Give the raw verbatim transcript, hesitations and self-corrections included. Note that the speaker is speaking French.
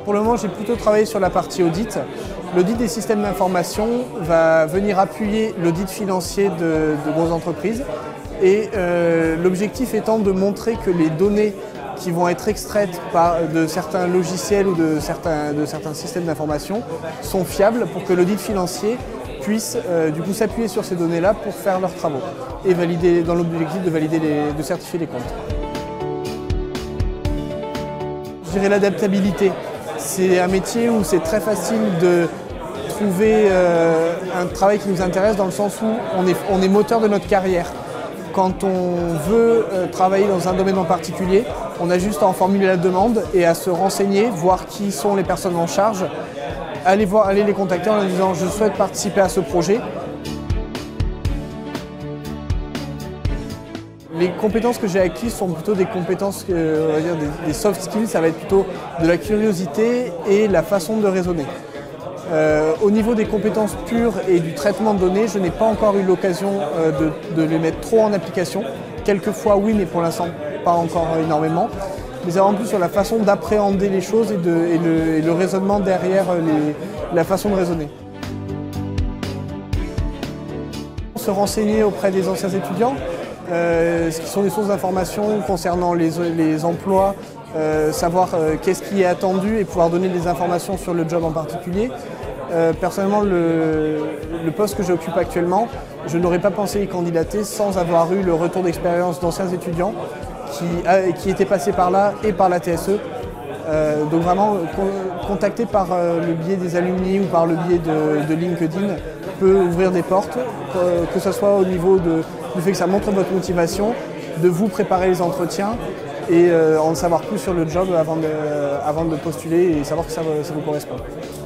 Pour le moment, j'ai plutôt travaillé sur la partie audit. L'audit des systèmes d'information va venir appuyer l'audit financier de, de grosses entreprises. Et euh, l'objectif étant de montrer que les données qui vont être extraites par, de certains logiciels ou de certains, de certains systèmes d'information sont fiables pour que l'audit financier puisse euh, du coup s'appuyer sur ces données-là pour faire leurs travaux et valider, dans l'objectif de, valider les, de certifier les comptes. Je dirais l'adaptabilité. C'est un métier où c'est très facile de trouver euh, un travail qui nous intéresse dans le sens où on est, on est moteur de notre carrière. Quand on veut euh, travailler dans un domaine en particulier, on a juste à en formuler la demande et à se renseigner, voir qui sont les personnes en charge, aller, voir, aller les contacter en leur disant « je souhaite participer à ce projet ». Les compétences que j'ai acquises sont plutôt des compétences, euh, on va dire des, des soft skills, ça va être plutôt de la curiosité et la façon de raisonner. Euh, au niveau des compétences pures et du traitement de données, je n'ai pas encore eu l'occasion euh, de, de les mettre trop en application. Quelquefois oui, mais pour l'instant pas encore énormément. Mais c'est vraiment plus sur la façon d'appréhender les choses et, de, et, le, et le raisonnement derrière les, la façon de raisonner. Se renseigner auprès des anciens étudiants, euh, ce qui sont des sources d'informations concernant les, les emplois, euh, savoir euh, qu'est-ce qui est attendu et pouvoir donner des informations sur le job en particulier. Euh, personnellement, le, le poste que j'occupe actuellement, je n'aurais pas pensé y candidater sans avoir eu le retour d'expérience d'anciens étudiants qui, euh, qui étaient passés par là et par la T S E. Euh, donc vraiment, con, contacter par euh, le biais des alumni ou par le biais de, de LinkedIn peut ouvrir des portes, que, que ce soit au niveau de, du fait que ça montre votre motivation, de vous préparer les entretiens et euh, en savoir plus sur le job avant de, avant de postuler et savoir que ça, ça vous correspond.